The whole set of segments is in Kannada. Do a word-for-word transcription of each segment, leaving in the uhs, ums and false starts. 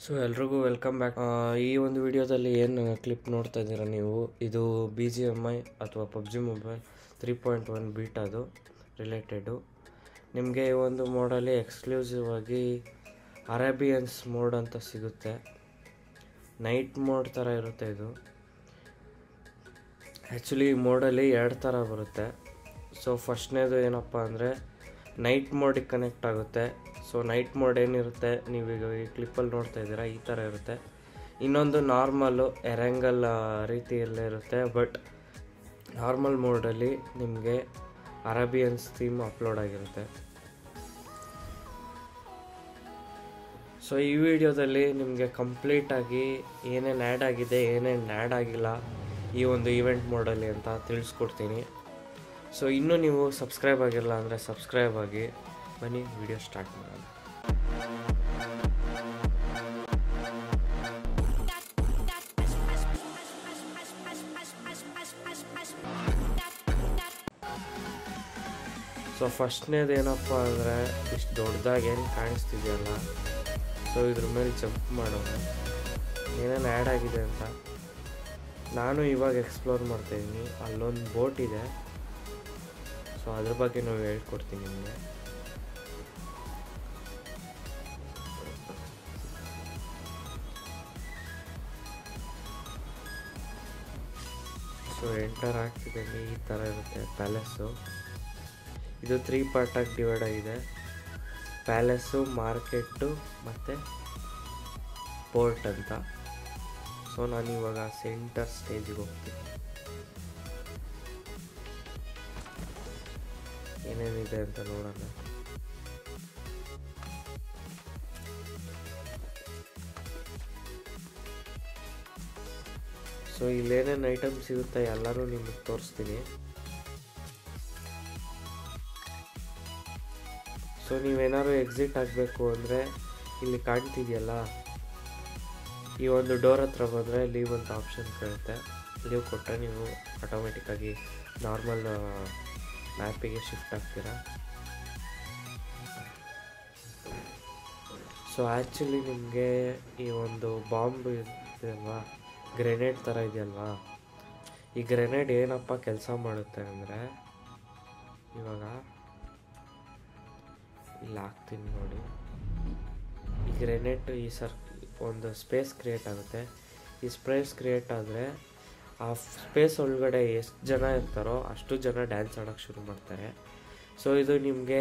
ಸೊ ಎಲ್ರಿಗೂ ವೆಲ್ಕಮ್ ಬ್ಯಾಕ್. ಈ ಒಂದು ವಿಡಿಯೋದಲ್ಲಿ ಏನು ಕ್ಲಿಪ್ ನೋಡ್ತಾ ಇದ್ದೀರಾ ನೀವು, ಇದು ಬಿ ಜಿ ಎಮ್ ಐ ಅಥವಾ PUBG mobile three point one beta ಅದು ರಿಲೇಟೆಡು. ನಿಮಗೆ ಈ ಒಂದು ಮೋಡಲ್ಲಿ ಎಕ್ಸ್ಕ್ಲೂಸಿವ್ ಆಗಿ ಅರೇಬಿಯನ್ಸ್ ಮೋಡ್ ಅಂತ ಸಿಗುತ್ತೆ. ನೈಟ್ ಮೋಡ್ ಥರ ಇರುತ್ತೆ ಇದು. ಆ್ಯಕ್ಚುಲಿ ಈ ಮೋಡಲ್ಲಿ ಎರಡು ಥರ ಬರುತ್ತೆ. ಸೊ ಫಸ್ಟ್ನೇದು ಏನಪ್ಪ ಅಂದರೆ ನೈಟ್ ಮೋಡಿಗೆ ಕನೆಕ್ಟ್ ಆಗುತ್ತೆ. ಸೊ ನೈಟ್ ಮೋಡ್ ಏನಿರುತ್ತೆ ನೀವೀಗ ಈ ಕ್ಲಿಪ್ಪಲ್ಲಿ ನೋಡ್ತಾ ಇದ್ದೀರಾ, ಈ ಥರ ಇರುತ್ತೆ. ಇನ್ನೊಂದು ನಾರ್ಮಲ್ಲು ಎರಂಗಲ್ ರೀತಿಯಲ್ಲೇ ಇರುತ್ತೆ. ಬಟ್ ನಾರ್ಮಲ್ ಮೋಡಲ್ಲಿ ನಿಮಗೆ ಅರೇಬಿಯನ್ಸ್ ಥೀಮ್ ಅಪ್ಲೋಡ್ ಆಗಿರುತ್ತೆ. ಸೊ ಈ ವಿಡಿಯೋದಲ್ಲಿ ನಿಮಗೆ ಕಂಪ್ಲೀಟಾಗಿ ಏನೇನು ಆ್ಯಡ್ ಆಗಿದೆ, ಏನೇನು ಆ್ಯಡ್ ಆಗಿಲ್ಲ ಈ ಒಂದು ಈವೆಂಟ್ ಮೋಡಲ್ಲಿ ಅಂತ ತಿಳಿಸ್ಕೊಡ್ತೀನಿ. ಸೊ ಇನ್ನೂ ನೀವು ಸಬ್ಸ್ಕ್ರೈಬ್ ಆಗಿಲ್ಲ ಅಂದರೆ ಸಬ್ಸ್ಕ್ರೈಬ್ ಆಗಿ. ಬನ್ನಿ ವಿಡಿಯೋ ಸ್ಟಾರ್ಟ್ ಮಾಡೋಣ. ಸೊ ಫಸ್ಟ್ನೇದು ಏನಪ್ಪ ಅಂದರೆ ಇಷ್ಟು ದೊಡ್ಡದಾಗಿ ಏನು ಕಾಣಿಸ್ತಿದೆಯಲ್ಲ, ಸೊ ಇದ್ರ ಮೇಲೆ ಜಂಪ್ ಮಾಡೋಣ, ಏನೇನು ಆ್ಯಡ್ ಆಗಿದೆ ಅಂತ ನಾನು ಇವಾಗ ಎಕ್ಸ್ಪ್ಲೋರ್ ಮಾಡ್ತಾಯಿದ್ದೀನಿ. ಅಲ್ಲೊಂದು ಬೋಟ್ ಇದೆ, ಸೊ ಅದ್ರ ಬಗ್ಗೆ ನಾವು ಹೇಳ್ಕೊಡ್ತೀನಿ ನಿಮಗೆ. ಸೊ ಎಂಟರ್ ಆಗ್ತಿದ್ದಂಗೆ ಈ ಥರ ಇರುತ್ತೆ ಪ್ಯಾಲೇಸು. ಇದು ತ್ರೀ ಪಾರ್ಟಾಗಿ ಡಿವೈಡ್ ಆಗಿದೆ. ಪ್ಯಾಲೇಸು, ಮಾರ್ಕೆಟು ಮತ್ತು ಪೋರ್ಟ್ ಅಂತ. ಸೊ ನಾನು ಇವಾಗ ಸೆಂಟರ್ ಸ್ಟೇಜಿಗೆ ಹೋಗ್ತೀನಿ. ಏನೇನಿದೆ ಅಂತ ನೋಡೋಣ. ಸೊ ಇಲ್ಲೇನೇನು ಐಟಮ್ ಸಿಗುತ್ತೆ ಎಲ್ಲರೂ ನಿಮಗೆ ತೋರಿಸ್ತೀನಿ. ಸೊ ನೀವೇನಾದ್ರು ಎಕ್ಸಿಟ್ ಆಗಬೇಕು ಅಂದರೆ ಇಲ್ಲಿ ಕಾಣ್ತಿದೆಯಲ್ಲ, ಈ ಒಂದು ಡೋರ್ ಹತ್ರ ಬಂದರೆ ಲೀವ್ ಅಂತ ಆಪ್ಷನ್ ಕೇಳುತ್ತೆ. ಲೀವ್ ಕೊಟ್ಟರೆ ನೀವು ಆಟೋಮೆಟಿಕ್ಕಾಗಿ ನಾರ್ಮಲ್ ಮ್ಯಾಪಿಗೆ ಶಿಫ್ಟ್ ಆಗ್ತೀರಾ. ಸೊ ಆ್ಯಕ್ಚುಲಿ ನಿಮಗೆ ಈ ಒಂದು ಬಾಂಬ್ ಇದೆಯಲ್ವಾ, ಗ್ರೆನೇಡ್ ಥರ ಇದೆಯಲ್ವಾ, ಈ ಗ್ರೆನೇಡ್ ಏನಪ್ಪ ಕೆಲಸ ಮಾಡುತ್ತೆ ಅಂದರೆ, ಇವಾಗ ಇಲ್ಲಿ ಹಾಕ್ತೀನಿ ನೋಡಿ. ಈ ಗ್ರೆನೇಡ್ ಈ ಸರ್ ಒಂದು ಸ್ಪೇಸ್ ಕ್ರಿಯೇಟ್ ಆಗುತ್ತೆ. ಈ ಸ್ಪೇಸ್ ಕ್ರಿಯೇಟ್ ಆದರೆ ಆ ಸ್ಪೇಸ್ ಒಳಗಡೆ ಎಷ್ಟು ಜನ ಇರ್ತಾರೋ ಅಷ್ಟು ಜನ ಡ್ಯಾನ್ಸ್ ಆಡೋಕ್ಕೆ ಶುರು ಮಾಡ್ತಾರೆ. ಸೊ ಇದು ನಿಮಗೆ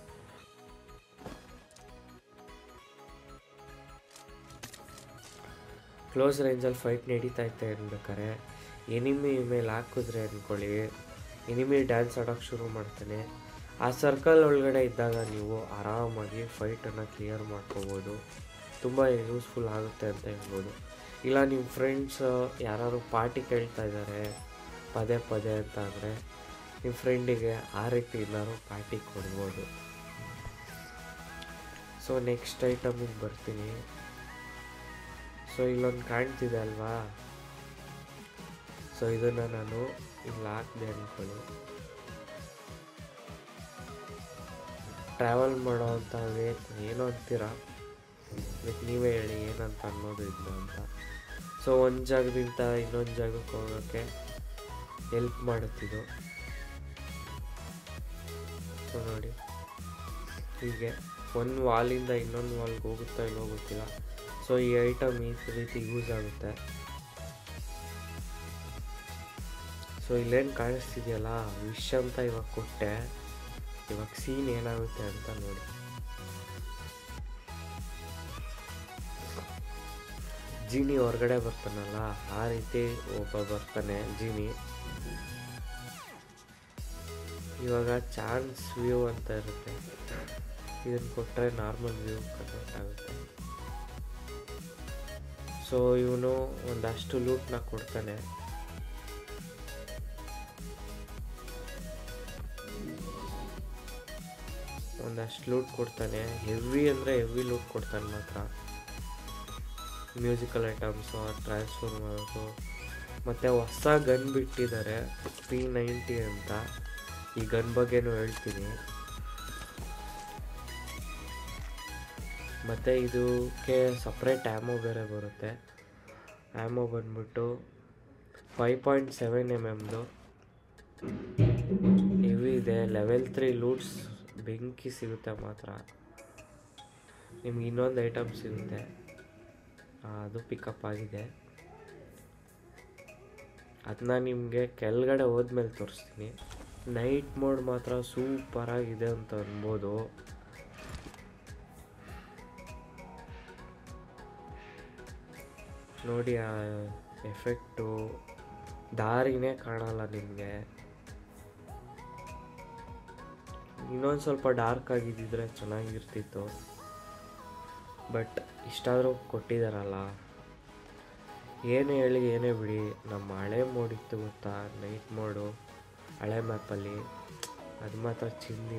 ಕ್ಲೋಸ್ ರೇಂಜಲ್ಲಿ ಫೈಟ್ ನಡೀತಾ ಇತ್ತೆ ಅನ್ಬೇಕಾರೆ ಎನಿಮಿ ಮೇಲೆ ಹಾಕಿದ್ರೆ ಅಂದ್ಕೊಳ್ಳಿ, ಎನಿಮಿ ಡ್ಯಾನ್ಸ್ ಆಡೋಕ್ಕೆ ಶುರು ಮಾಡ್ತಾನೆ. ಆ ಸರ್ಕಲ್ ಒಳಗಡೆ ಇದ್ದಾಗ ನೀವು ಆರಾಮಾಗಿ ಫೈಟನ್ನು ಕ್ಲಿಯರ್ ಮಾಡ್ಕೋಬೋದು. ತುಂಬ ಯೂಸ್ಫುಲ್ ಆಗುತ್ತೆ ಅಂತ ಹೇಳ್ಬೋದು. ಇಲ್ಲ ನಿಮ್ಮ ಫ್ರೆಂಡ್ಸ್ ಯಾರು ಪಾರ್ಟಿ ಕೇಳ್ತಾ ಇದ್ದಾರೆ ಪದೇ ಪದೇ ಅಂತ ಅಂದರೆ ನಿಮ್ಮ ಫ್ರೆಂಡಿಗೆ ಆ ರೀತಿ ಏನಾದ್ರು ಪಾರ್ಟಿ ಕೊಡ್ಬೋದು. ಸೊ ನೆಕ್ಸ್ಟ್ ಐಟಮಿಗೆ ಬರ್ತೀನಿ. ಸೊ ಇಲ್ಲೊಂದು ಕಾಣ್ತಿದೆ ಅಲ್ವಾ, ಸೊ ಇದನ್ನು ನಾನು ಇಲ್ಲಿ ಹಾಕಿದೆ ಅಂದ್ಕೊಳ್ಳಿ. ಟ್ರಾವೆಲ್ ಮಾಡೋ ಅಂತ ಏನೋ ಅಂತೀರಾ, ಇದಕ್ಕೆ ನೀವೇ ಹೇಳಿ ಏನಂತ ಅನ್ನೋದು ಇದನ್ನ ಅಂತ. ಸೊ ಒಂದು ಜಾಗದಿಂದ ಇನ್ನೊಂದು ಜಾಗಕ್ಕೆ ಹೋಗೋಕ್ಕೆ ಹೆಲ್ಪ್ ಮಾಡುತ್ತಿದ್ದು. ಸೊ ನೋಡಿ, ಹೀಗೆ ಒಂದು ವಾಲಿಂದ ಇನ್ನೊಂದು ವಾಲ್ಗೆ ಹೋಗುತ್ತಾ ಇಲ್ಲ ಹೋಗುತ್ತಿಲ್ಲ. ಸೊ ಈ ಐಟಮ್ ಈ ರೀತಿ ಯೂಸ್ ಆಗುತ್ತೆ. ಸೊ ಇಲ್ಲೇನು ಕಾಣಿಸ್ತಿದೆಯಲ್ಲ ವಿಶ್ ಅಂತ ಇವಾಗ ಕೊಟ್ಟೆ. ಇವಾಗ ಸೀನ್ ಏನಾಗುತ್ತೆ ಅಂತ ನೋಡಿ. ಜೀನಿ ಹೊರಗಡೆ ಬರ್ತಾನಲ್ಲ, ಆ ರೀತಿ ಒಬ್ಬ ಬರ್ತಾನೆ ಜೀನಿ. ಇವಾಗ ಚಾನ್ಸ್ ವ್ಯೂ ಅಂತ ಇರುತ್ತೆ, ಇದನ್ನು ಕೊಟ್ಟರೆ ನಾರ್ಮಲ್ ವ್ಯೂ ಕನ್ವರ್ಟ್ ಆಗುತ್ತೆ. ಸೊ ಇವನು ಒಂದಷ್ಟು ಲೂಟ್ನ ಕೊಡ್ತಾನೆ. ಒಂದಷ್ಟು ಲೂಟ್ ಕೊಡ್ತಾನೆ. ಹೆವಿ ಅಂದರೆ ಹೆವಿ ಲೂಟ್ ಕೊಡ್ತಾನೆ ಮಾತ್ರ. ಮ್ಯೂಸಿಕಲ್ ಐಟಮ್ಸು, ಟ್ರಾನ್ಸ್ಫರ್ ಮಾಡೋದು, ಮತ್ತು ಹೊಸ ಗನ್ ಬಿಟ್ಟಿದ್ದಾರೆ ಪಿ ನೈಂಟಿ ಅಂತ. ಈ ಗನ್ ಬಗ್ಗೆನೂ ಹೇಳ್ತೀನಿ. ಮತ್ತು ಇದಕ್ಕೆ ಸಪ್ರೇಟ್ ಆ್ಯಮೋ ಬೇರೆ ಬರುತ್ತೆ. ಆ್ಯಮೋ ಬಂದ್ಬಿಟ್ಟು ಫೈವ್ ಪಾಯಿಂಟ್ ಸೆವೆನ್ ಎಮ್ ಎಮ್ದು ಹೆವಿ ಇದೆ. ಲೆವೆಲ್ ತ್ರೀ ಲೂಟ್ಸ್ ಬೆಂಕಿ ಸಿಗುತ್ತೆ ಮಾತ್ರ. ನಿಮ್ಗೆ ಇನ್ನೊಂದು ಐಟಮ್ ಸಿಗುತ್ತೆ, ಅದು ಪಿಕಪ್ ಆಗಿದೆ. ಅದನ್ನ ನಿಮಗೆ ಕೆಳಗಡೆ ಹೋದ್ಮೇಲೆ ತೋರಿಸ್ತೀನಿ. ನೈಟ್ ಮೋಡ್ ಮಾತ್ರ ಸೂಪರಾಗಿದೆ ಅಂತ ಅನ್ಬೋದು. ನೋಡಿ ಆ ಎಫೆಕ್ಟು, ದಾರಿನೇ ಕಾಣಲ್ಲ ನಿಮಗೆ. ಇನ್ನೊಂದು ಸ್ವಲ್ಪ ಡಾರ್ಕ್ ಆಗಿದ್ದಿದ್ರೆ ಚೆನ್ನಾಗಿರ್ತಿತ್ತು, ಬಟ್ ಇಷ್ಟಾದರೂ ಕೊಟ್ಟಿದ್ದಾರಲ್ಲ. ಏನೇ ಹೇಳಿ ಏನೇ ಬಿಡಿ, ನಮ್ಮ ಹಳೆ ಮೋಡ್ ಇತ್ತು ಗೊತ್ತಾ, ನೈಟ್ ಮೋಡು ಹಳೆ ಮ್ಯಾಪಲ್ಲಿ, ಅದು ಮಾತ್ರ ಚಿಂದಿ.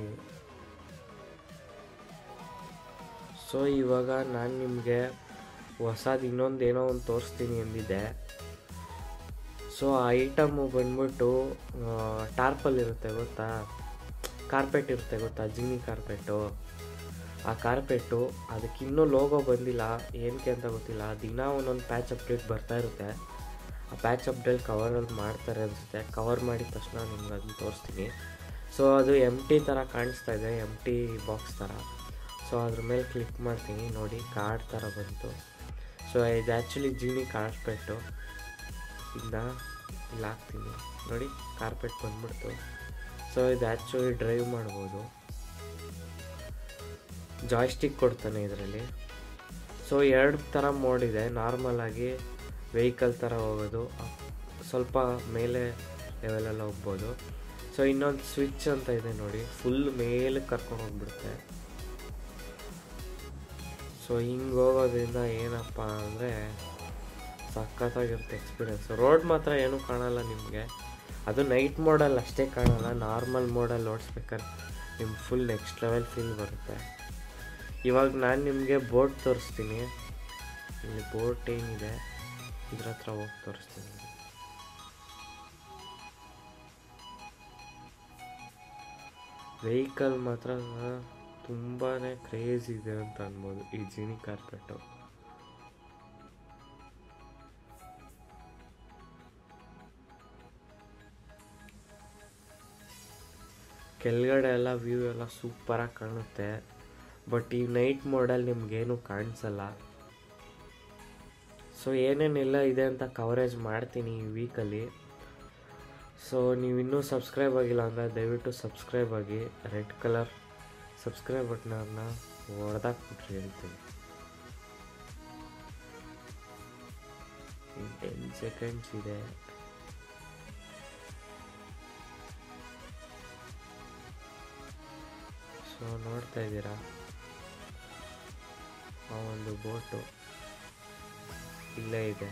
ಸೊ ಇವಾಗ ನಾನು ನಿಮಗೆ ಹೊಸದು ಇನ್ನೊಂದು ಏನೋ ಒಂದು ತೋರಿಸ್ತೀನಿ ಎಂದಿದ್ದೆ. ಸೊ ಆ ಐಟಮು ಬಂದ್ಬಿಟ್ಟು ಟಾರ್ಪಲ್ ಇರುತ್ತೆ ಗೊತ್ತಾ, ಕಾರ್ಪೆಟ್ ಇರುತ್ತೆ ಗೊತ್ತಾ, ಜಿನಿ ಕಾರ್ಪೆಟ್ಟು. ಆ ಕಾರ್ಪೆಟ್ಟು ಅದಕ್ಕೆ ಇನ್ನೂ ಲೋಗೋ ಬಂದಿಲ್ಲ, ಏನಕ್ಕೆ ಅಂತ ಗೊತ್ತಿಲ್ಲ. ದಿನ ಒಂದೊಂದು ಪ್ಯಾಚ್ ಅಪ್ಡೇಟ್ ಬರ್ತಾ ಇರುತ್ತೆ. ಆ ಪ್ಯಾಚ್ ಅಪ್ಡೇಟ್ ಕವರಲ್ಲಿ ಮಾಡ್ತಾರೆ ಅನಿಸುತ್ತೆ. ಕವರ್ ಮಾಡಿದ ತಕ್ಷಣ ನಿಮ್ಗೆ ಅದನ್ನ ತೋರಿಸ್ತೀನಿ. ಸೊ ಅದು ಎಮ್ ಟಿ ಥರ ಕಾಣಿಸ್ತಾ ಇದೆ, ಎಮ್ ಟಿ ಬಾಕ್ಸ್ ಥರ. ಸೊ ಅದ್ರ ಮೇಲೆ ಕ್ಲಿಕ್ ಮಾಡ್ತೀನಿ, ನೋಡಿ ಕಾರ್ಡ್ ಥರ ಬಂತು. ಸೊ ಇದು ಆ್ಯಕ್ಚುಲಿ ಜಿನಿ ಕಾರ್ಪೆಟ್ಟು. ಇದನ್ನ ಇಲ್ಲಿ ಹಾಕ್ತೀನಿ ನೋಡಿ, ಕಾರ್ಪೆಟ್ ಬಂದ್ಬಿಡ್ತು. ಸೊ ಇದು ಆ್ಯಕ್ಚುಲಿ ಡ್ರೈವ್ ಮಾಡ್ಬೋದು, ಜಾಯ್ಸ್ಟಿಕ್ ಕೊಡ್ತಾನೆ ಇದರಲ್ಲಿ. ಸೊ ಎರಡು ಥರ ಮೋಡ್ ಇದೆ. ನಾರ್ಮಲಾಗಿ ವೆಹಿಕಲ್ ಥರ ಹೋಗೋದು, ಸ್ವಲ್ಪ ಮೇಲೆ ಲೆವೆಲೆಲ್ಲ ಹೋಗ್ಬೋದು. ಸೊ ಇನ್ನೊಂದು ಸ್ವಿಚ್ ಅಂತ ಇದೆ ನೋಡಿ, ಫುಲ್ ಮೇಲೆ ಕರ್ಕೊಂಡು ಹೋಗ್ಬಿಡುತ್ತೆ. ಸೊ ಹಿಂಗೆ ಹೋಗೋದ್ರಿಂದ ಏನಪ್ಪ ಅಂದರೆ ಸಖತ್ತಾಗಿರುತ್ತೆ ಎಕ್ಸ್ಪೀರಿಯನ್ಸ್. ರೋಡ್ ಮಾತ್ರ ಏನೂ ಕಾಣಲ್ಲ ನಿಮಗೆ, ಅದು ನೈಟ್ ಮೋಡಲ್ಲಿ ಅಷ್ಟೇ ಕಾಣಲ್ಲ. ನಾರ್ಮಲ್ ಮೋಡಲ್ಲಿ ಓಡಿಸ್ಬೇಕಾದ್ರೆ ನಿಮ್ಗೆ ಫುಲ್ ನೆಕ್ಸ್ಟ್ ಲೆವೆಲ್ ಫೀಲ್ ಬರುತ್ತೆ. ಇವಾಗ ನಾನು ನಿಮಗೆ ಬೋಟ್ ತೋರಿಸ್ತೀನಿ. ಇಲ್ಲಿ ಬೋಟ್ ಏನಿದೆ ಇದ್ರ ಹತ್ರ ಹೋಗಿ ತೋರಿಸ್ತೀನಿ. ವೆಹಿಕಲ್ ಮಾತ್ರ ತುಂಬಾ ಕ್ರೇಜ್ ಇದೆ ಅಂತ ಅನ್ಬೋದು ಈ ಜಿನಿ ಕಾರ್ಪೆಟ್ಟು. ಕೆಳಗಡೆ ಎಲ್ಲ ವ್ಯೂ ಎಲ್ಲ ಸೂಪರಾಗಿ ಕಾಣುತ್ತೆ, ಬಟ್ ಈ ನೈಟ್ ಮೋಡಲ್ಲಿ ನಿಮಗೇನು ಕಾಣಿಸಲ್ಲ. ಸೊ ಏನೇನೆಲ್ಲ ಇದೆ ಅಂತ ಕವರೇಜ್ ಮಾಡ್ತೀನಿ ಈ ವೀಕಲ್ಲಿ. ಸೊ ನೀವು ಇನ್ನೂ ಸಬ್ಸ್ಕ್ರೈಬ್ ಆಗಿಲ್ಲ ಅಂದರೆ ದಯವಿಟ್ಟು ಸಬ್ಸ್ಕ್ರೈಬ್ ಆಗಿ. ರೆಡ್ ಕಲರ್ ಸಬ್ಸ್ಕ್ರೈಬ್ ಬಟನ್ನ ಹೊಡೆದಾಕ್ಬಿಟ್ರಿ ಹೇಳ್ತೀನಿ. ಟೆನ್ ಸೆಕೆಂಡ್ಸ್ ಇದೆ. ಸೊ ನೋಡ್ತಾ ಇದ್ದೀರಾ, ಆ ಒಂದು ಬೋಟು ಇಲ್ಲೇ ಇದೆ.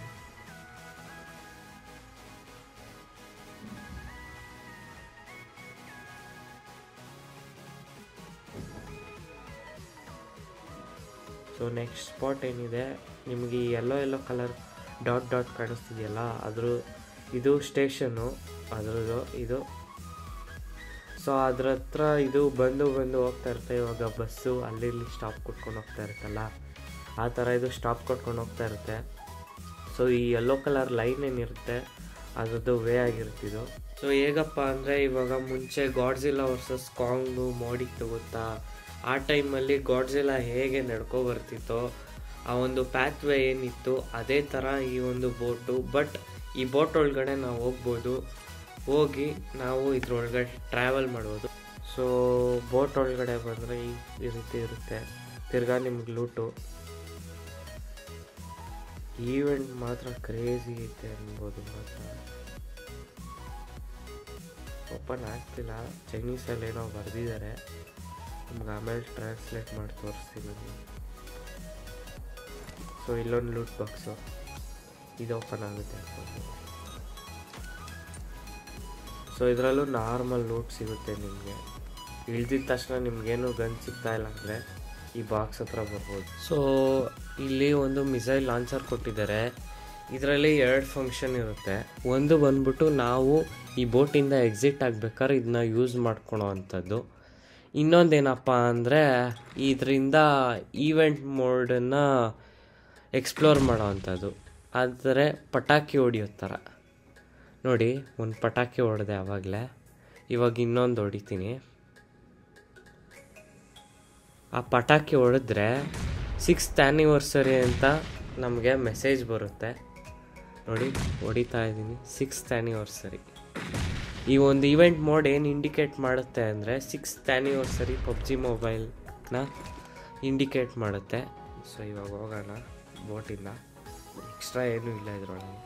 ಸೊ ನೆಕ್ಸ್ಟ್ ಸ್ಪಾಟ್ ಏನಿದೆ, ನಿಮಗೆ ಈ yellow yellow colour dot dot ಕಾಣಿಸ್ತಿದೆಯಲ್ಲ, ಅದ್ರ ಇದು ಸ್ಟೇಷನ್ನು ಅದ್ರದ್ದು ಇದು. ಸೊ ಅದ್ರ ಹತ್ರ ಇದು ಬಂದು ಬಂದು ಹೋಗ್ತಾ ಇರುತ್ತೆ. ಇವಾಗ ಬಸ್ಸು ಅಲ್ಲಿ ಇಲ್ಲಿ ಸ್ಟಾಪ್ ಕೊಟ್ಕೊಂಡು ಹೋಗ್ತಾ ಇರುತ್ತಲ್ಲ, ಆ ಥರ ಇದು ಸ್ಟಾಪ್ ಕೊಟ್ಕೊಂಡು ಹೋಗ್ತಾ ಇರುತ್ತೆ. ಸೊ ಈ ಯೆಲ್ಲೋ ಕಲರ್ ಲೈನ್ ಏನಿರುತ್ತೆ ಅದ್ರದ್ದು ವೇ ಆಗಿರ್ತಿದ್ದು. ಸೊ ಹೇಗಪ್ಪ ಅಂದರೆ, ಇವಾಗ ಮುಂಚೆ ಗಾಡ್ಜಿಲ್ಲಾ ವರ್ಸಸ್ ಕಾಂಗು ಮೋಡಿತ್ತು ಗೊತ್ತಾ, ಆ ಟೈಮಲ್ಲಿ ಗಾಡ್ಜಿಲ್ಲಾ ಹೇಗೆ ನಡ್ಕೊ ಬರ್ತಿತ್ತೋ ಆ ಒಂದು ಪ್ಯಾತ್ ವೇ ಏನಿತ್ತು ಅದೇ ಥರ ಈ ಒಂದು ಬೋಟು. ಬಟ್ ಈ ಬೋಟ್ ಒಳಗಡೆ ನಾವು ಹೋಗ್ಬೋದು, ಹೋಗಿ ನಾವು ಇದ್ರೊಳಗಡೆ ಟ್ರಾವೆಲ್ ಮಾಡ್ಬೋದು. ಸೊ ಬೋಟ್ ಒಳಗಡೆ ಬಂದರೆ ಈ ರೀತಿ ಇರುತ್ತೆ. ತಿರ್ಗಾ ನಿಮ್ಗೆ ಲೂಟು. ಈವೆಂಟ್ ಮಾತ್ರ ಕ್ರೇಜಿ ಐತೆ ಅನ್ಬೋದು. ಮಾತ್ರ ಓಪನ್ ಆಗ್ತಿಲ್ಲ, ಚೈನೀಸಲ್ಲಿ ಏನೋ ಬರೆದಿದ್ದಾರೆ, ನಿಮ್ಗೆ ಆಮೇಲೆ ಟ್ರಾನ್ಸ್ಲೇಟ್ ಮಾಡಿ ತೋರಿಸ್ತೀನಿ. ಸೊ ಇಲ್ಲೊಂದು ಲೂಟ್ ಬಾಕ್ಸು, ಇದು ಓಪನ್ ಆಗುತ್ತೆ ಅನ್ಬೋದು. ಸೊ ಇದರಲ್ಲೂ ನಾರ್ಮಲ್ ಲೂಟ್ ಸಿಗುತ್ತೆ ನಿಮಗೆ. ಇಳ್ದಿದ ತಕ್ಷಣ ನಿಮಗೇನು ಗನ್ ಸಿಗ್ತಾ ಇಲ್ಲ ಅಂದರೆ ಈ ಬಾಕ್ಸ್ ಹತ್ರ ಬರ್ಬೋದು. ಸೊ ಇಲ್ಲಿ ಒಂದು ಮಿಸೈಲ್ ಲಾಂಚರ್ ಕೊಟ್ಟಿದ್ದಾರೆ. ಇದರಲ್ಲಿ ಎರಡು ಫಂಕ್ಷನ್ ಇರುತ್ತೆ. ಒಂದು ಬಂದ್ಬಿಟ್ಟು ನಾವು ಈ ಬೋಟಿಂದ ಎಕ್ಸಿಟ್ ಆಗ್ಬೇಕಾದ್ರೆ ಇದನ್ನ ಯೂಸ್ ಮಾಡ್ಕೊಳೋ ಅಂಥದ್ದು. ಇನ್ನೊಂದೇನಪ್ಪ ಅಂದರೆ ಇದರಿಂದ ಈವೆಂಟ್ ಮೋಡನ್ನು ಎಕ್ಸ್ಪ್ಲೋರ್ ಮಾಡೋ ಅಂಥದ್ದು. ಆದರೆ ಪಟಾಕಿ ಹೊಡಿಯೋ ಥರ ನೋಡಿ, ಒಂದು ಪಟಾಕಿ ಹೊಡೆದೆ ಆವಾಗಲೇ, ಇವಾಗ ಇನ್ನೊಂದು ಹೊಡಿತೀನಿ. ಆ ಪಟಾಕಿ ಹೊಡೆದ್ರೆ ಸಿಕ್ಸ್ತ್ ಆ್ಯನಿವರ್ಸರಿ ಅಂತ ನಮಗೆ ಮೆಸೇಜ್ ಬರುತ್ತೆ ನೋಡಿ. ಹೊಡಿತಾ ಇದ್ದೀನಿ, ಸಿಕ್ಸ್ತ್ ಆ್ಯನಿವರ್ಸರಿ. ಈ ಒಂದು ಇವೆಂಟ್ ಮೋಡ್ ಏನು ಇಂಡಿಕೇಟ್ ಮಾಡುತ್ತೆ ಅಂದರೆ ಸಿಕ್ಸ್ತ್ ಆ್ಯನಿವರ್ಸರಿ ಪಬ್ಜಿ ಮೊಬೈಲ್ನ ಇಂಡಿಕೇಟ್ ಮಾಡುತ್ತೆ. ಸೊ ಇವಾಗ ಹೋಗೋಣ ಬೋಟಿಂದ. ಎಕ್ಸ್ಟ್ರಾ ಏನೂ ಇಲ್ಲ ಇದರೊಳಗೆ.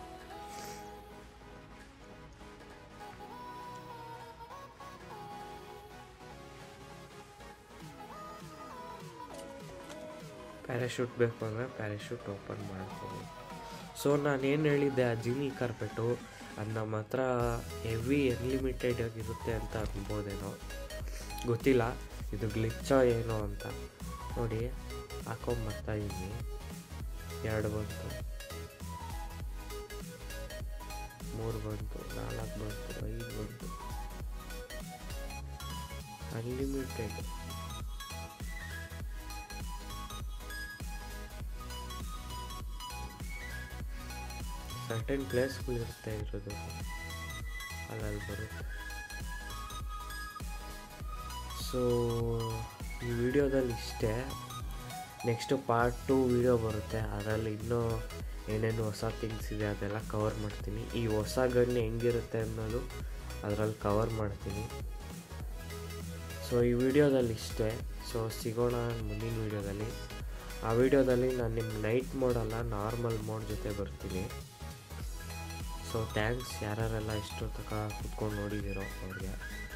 ಪ್ಯಾರಾಶೂಟ್ ಬೇಕು ಅಂದರೆ ಪ್ಯಾರಾಶೂಟ್ ಓಪನ್ ಮಾಡ್ತೀನಿ. ಸೊ ನಾನೇನು ಹೇಳಿದ್ದೆ, ಆ ಜಿನಿ ಕಾರ್ಪೆಟು ಅದು ನಮ್ಮ ಹತ್ರ ಹೆವಿ ಅನ್ಲಿಮಿಟೆಡ್ ಆಗಿರುತ್ತೆ ಅಂತ ಅನ್ಬೋದೇನೋ, ಗೊತ್ತಿಲ್ಲ ಇದು ಗ್ಲಿಚ್ಚೋ ಏನೋ ಅಂತ. ನೋಡಿ ಹಾಕೊಂಬರ್ತಾಯಿದ್ದೀನಿ. ಎರಡು ಬಂತು, ಮೂರು ಬಂತು, ನಾಲ್ಕು ಬಂತು, ಐದು ಬಂತು. ಅನ್ಲಿಮಿಟೆಡ್. ಸರ್ಟೆನ್ ಪ್ಲೇಸ್ಗಳಿರುತ್ತೆ ಇರೋದು, ಅಲ್ಲಲ್ಲಿ ಬರುತ್ತೆ. ಸೊ ಈ ವಿಡಿಯೋದಲ್ಲಿ ಇಷ್ಟೇ. ನೆಕ್ಸ್ಟು ಪಾರ್ಟ್ ಟು ವಿಡಿಯೋ ಬರುತ್ತೆ, ಅದರಲ್ಲಿ ಇನ್ನೂ ಏನೇನು ಹೊಸ ಥಿಂಗ್ಸ್ ಇದೆ ಅದೆಲ್ಲ ಕವರ್ ಮಾಡ್ತೀನಿ. ಈ ಹೊಸ ಗನ್ ಹೆಂಗಿರುತ್ತೆ ಅನ್ನೋದು ಅದರಲ್ಲಿ ಕವರ್ ಮಾಡ್ತೀನಿ. ಸೊ ಈ ವಿಡಿಯೋದಲ್ಲಿ ಇಷ್ಟೇ. ಸೊ ಸಿಗೋಣ ಮುಂದಿನ ವಿಡಿಯೋದಲ್ಲಿ. ಆ ವಿಡಿಯೋದಲ್ಲಿ ನಾನು ನಿಮ್ಮ ನೈಟ್ ಮೋಡಲ್ಲ ನಾರ್ಮಲ್ ಮೋಡ್ ಜೊತೆ ಬರ್ತೀನಿ. ಸೊ ಥ್ಯಾಂಕ್ಸ್ ಯಾರ್ಯಾರೆಲ್ಲ ಇಷ್ಟು ತನಕ ಕುತ್ಕೊಂಡು ನೋಡಿದ್ದೀರೋ ಅವ್ರಿಗೆ.